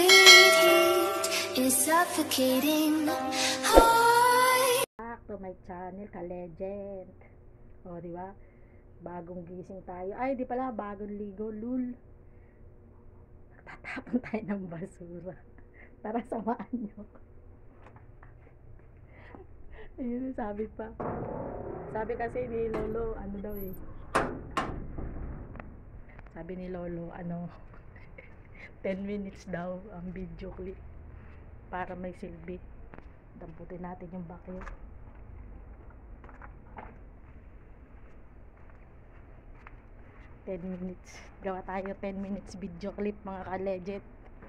sweet heat is suffocating. Back to my channel, ka-legend. O, di ba? Bagong gising tayo. Ay, di pala, bagong ligo, lul. Tatapon tayo ng basura. Tara, samaan nyo. Ayun, sabi pa. Sabi kasi ni Lolo, ano daw eh. Sabi ni Lolo, 10 minutes daw ang video clip para may silbi. Damputin natin yung vacuum. Minutes. Gawa tayo 10 minutes video clip, mga ka-legend.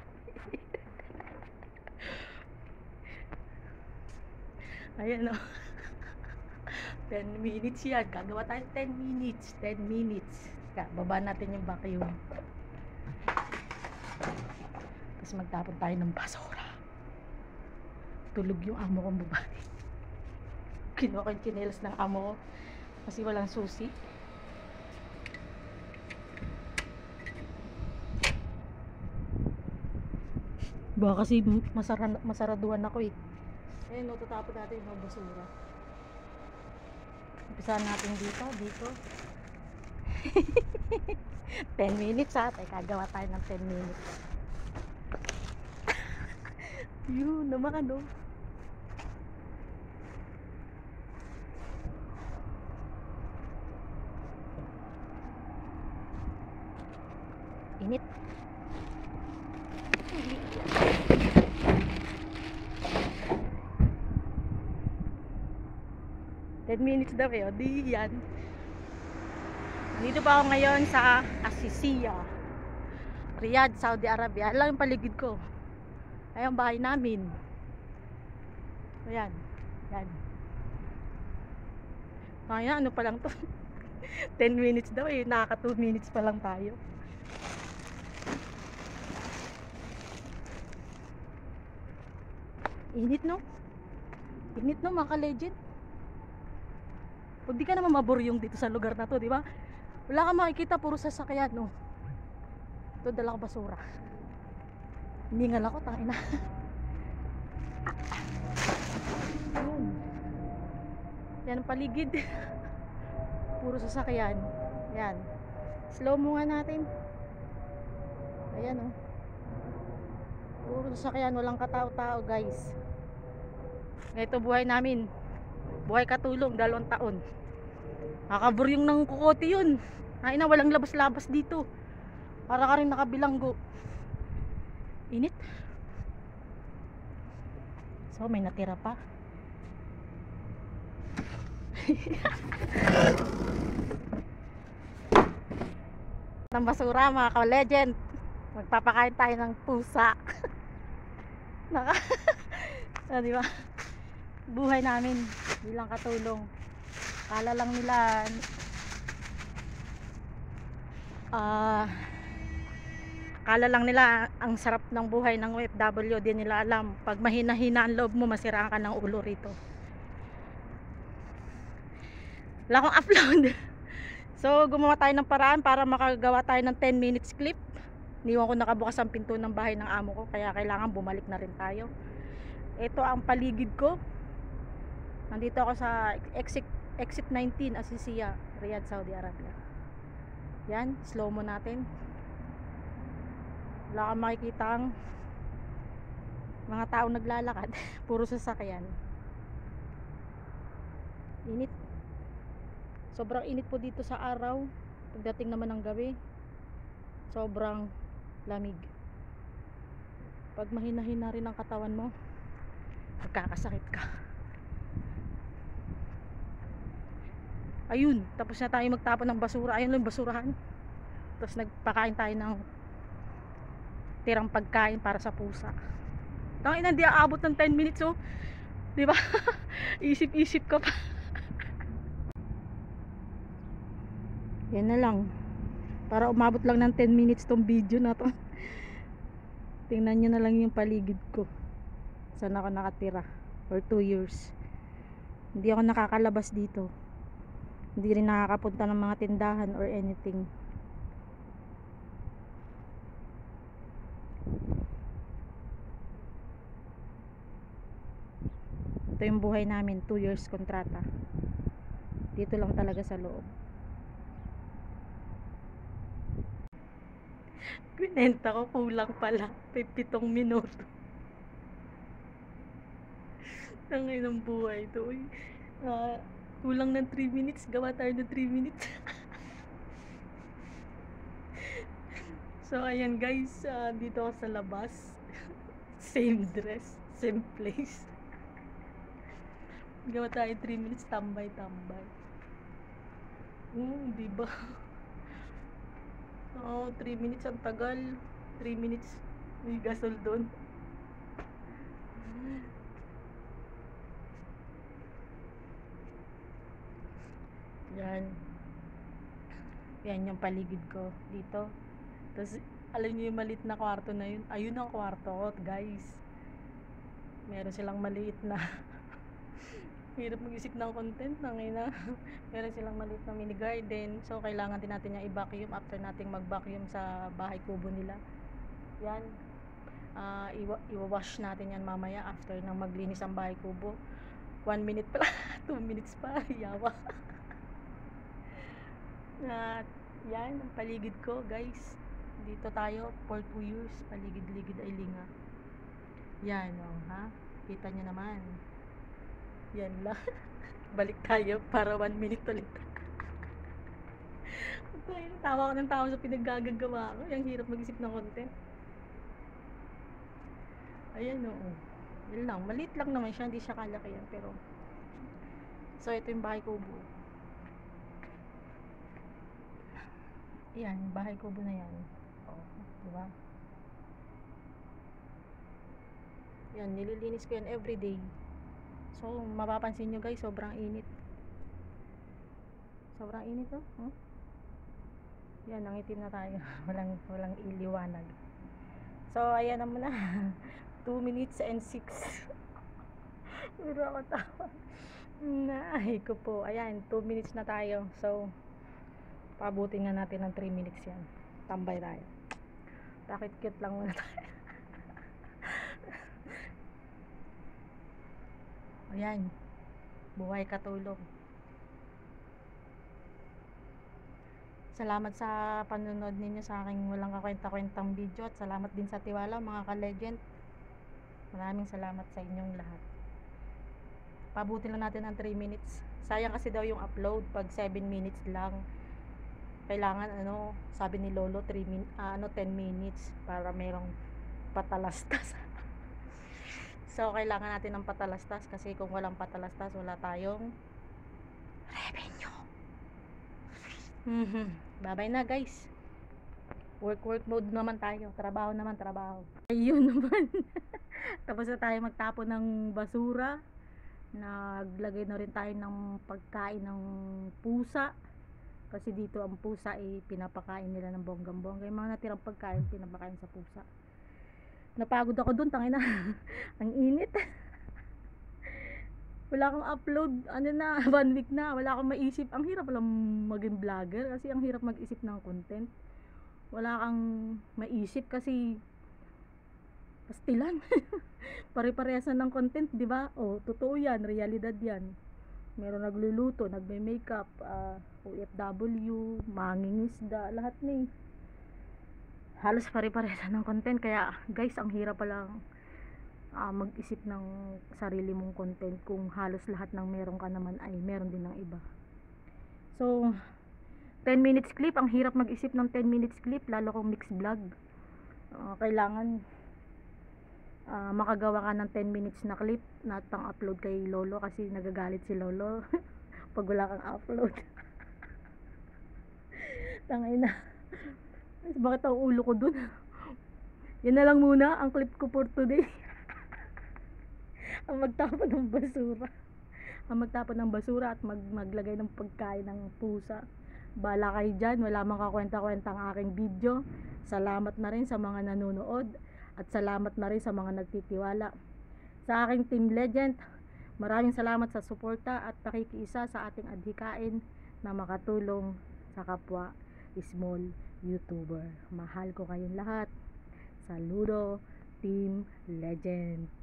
Ayan o. 10 minutes yan. Gagawa tayo 10 minutes. 10 minutes. Baba natin yung vacuum. Tapos magtapon tayo ng basura. Tulog yung amo kong babae. Kinuha ko yung chinelas ng amo ko kasi walang susi. Baka kasi masaraduhan ako eh. Ayun, tatapon natin yung basura. Umpisahan natin dito. 10 minutes ha. Teka, gawa tayo ng 10 minutes. Yun naman init. 10 minutes daw eh. O di yan. Dito pa ako ngayon sa Asisiya, Riyadh, Saudi Arabia. Alam yung paligid ko. Ayan bahay namin. Ayan. Yan. Kaya ano pa lang to. 10 minutes daw eh. Nakaka 2 minutes pa lang tayo. Init no? Init no mga ka-legend. Pag di ka naman maburyong dito sa lugar na to, di ba? Wala kang makikita, puro sasakyan, no? Ito, dala ko basura. Hiningal ako, tangina. Yun. Yan ang paligid. Puro sasakyan. Yan. Slow mo nga natin. Ayan, oh. Puro sasakyan, walang katao-tao, guys. Ito buhay namin. Buhay katulong, 2 taon. Nakaburyong ng kukote yun. Ay na, walang labas-labas dito. Para ka rin nakabilanggo. Init. So, may natira pa. Ng basura, mga ka-legend. Magpapakain tayo ng pusa. Diba? Buhay namin bilang katulong. Kala lang nila ang sarap ng buhay ng OFW. Di nila alam, pag mahina-hina ang loob mo, masiraan ka ng ulo rito. Wala akong upload. So gumawa tayo ng paraan para makagawa tayo ng 10 minutes clip. Niwan ko nakabukas ang pinto ng bahay ng amo ko, kaya kailangan bumalik na rin tayo. Ito ang paligid ko. Nandito ako sa exit 19, Asisiya, Riyadh, Saudi Arabia. Yan, slow mo natin. Wala kang makikitang mga taong naglalakad. Puro sasakyan. Init. Sobrang init po dito sa araw. Pagdating naman ng gabi, sobrang lamig. Pag mahina-hina rin ang katawan mo, magkakasakit ka. Ayun, tapos na tayo magtapon ng basura. Ayun lang yung basurahan. Tapos nagpakain tayo ng tirang pagkain para sa pusa. Tangin na, hindi aabot ng 10 minutes oh. Di ba? Isip-isip ka pa. Yan na lang. Para umabot lang ng 10 minutes tong video na to. Tingnan nyo na lang yung paligid ko. Saan ako nakatira for 2 years. Hindi ako nakakalabas dito. Hindi rin nakakapunta ng mga tindahan or anything. Ito yung buhay namin, 2 years kontrata. Dito lang talaga sa loob. Pinenta ko, kulang pala 7 minuto. Ang ng buhay to. Uy, kulang ng 3 minutes, gawa tayo ng 3 minutes. So ayan guys, dito ako sa labas. Same dress, same place. Gawa tayo 3 minutes, tambay-tambay. Diba? Oo, 3 minutes ang tagal. 3 minutes, may gasol doon. Yan. Yan yung paligid ko dito. Tapos, alam niyo yung maliit na kwarto na yun? Ayun ang kwarto ko, guys. Meron silang maliit na hirap mag-isip ng content na ngayon. Meron silang maliit na mini garden. So, kailangan din natin yung i-vacuum after nating mag-vacuum sa bahay kubo nila. Yan. Iwawash natin yan mamaya after nang maglinis ang bahay kubo. 1 minute pa lang. 2 minutes pa. Yawa. At yan ang paligid ko, guys. Dito tayo for 2 years. Paligid-ligid ay linga. Yan, ha? Kita nyo naman. Yan lang. Balik tayo para 1 minute ulit. Tawa ko ng tawa sa pinaggagawa ko. Yung hirap mag-isip ng content. Ayan, oo. Yan lang. Maliit lang naman siya. Hindi siya kalakihan. Pero, so, ito yung bahay kubo. Ayan, bahay kubo na yan. Oh, diba? Yan, nililinis ko yan everyday. So, mapapansin nyo guys, sobrang init. Sobrang init, oh. Yan, nangitim na tayo. walang iliwanag. So, ayan naman na. 2 minutes and 6. Pero ako tawa. Ay ko po. Ayan, 2 minutes na tayo. So, pabutin nga natin ng 3 minutes yan. Tambay tayo. Bakit cute lang muna tayo. Ayan. Buhay katulong. Salamat sa panonood ninyo sa aking walang kakwenta-kwentang video. At salamat din sa tiwala mga ka-legend. Maraming salamat sa inyong lahat. Pabutin lang natin ng 3 minutes. Sayang kasi daw yung upload pag 7 minutes lang. Kailangan sabi ni Lolo 10 minutes para merong patalastas. So kailangan natin ng patalastas kasi kung walang patalastas wala tayong revenue. Bye-bye na guys. Work mode naman tayo. Trabaho naman, trabaho. Ayun naman. Tapos na tayo magtapon ng basura. Naglagay na rin tayo ng pagkain ng pusa. Kasi dito ang pusa ay pinapakain nila ng bonggang-bongga. Yung mga natirang pagkain pinapakain sa pusa. Napagod ako dun, tangina. Ang init. Wala akong upload, 1 week na. Wala akong maisip. Ang hirap lang maging vlogger kasi ang hirap mag-isip ng content. Wala kang maisip kasi pastilan. Pare-parehasan ng content, di ba? Oh, totoo yan, realidad yan. Meron nagluluto, nagme-makeup, OFW, mangingisda, lahat na halos pare-parehasan ng content. Kaya guys, ang hirap palang mag-isip ng sarili mong content kung halos lahat ng meron ka naman ay meron din ng iba. So 10 minutes clip, ang hirap mag-isip ng 10 minutes clip lalo kung mixed vlog. Kailangan makagawa ka ng 10 minutes na clip na pang-upload kay Lolo kasi nagagalit si Lolo pag wala kang upload. Tangina. Bakit ang ulo ko dun? Yan na lang muna ang clip ko for today. Ang magtapon ng basura. Ang magtapon ng basura at maglagay ng pagkain ng pusa. Bala kayo dyan. Wala mang kakwenta-kwenta ang aking video. Salamat na rin sa mga nanonood. At salamat na rin sa mga nagtitiwala. Sa aking Team Legend, maraming salamat sa suporta at pakikiisa sa ating adhikain na makatulong sa kapwa small YouTuber. Mahal ko kayong lahat. Saludo, Team Legend.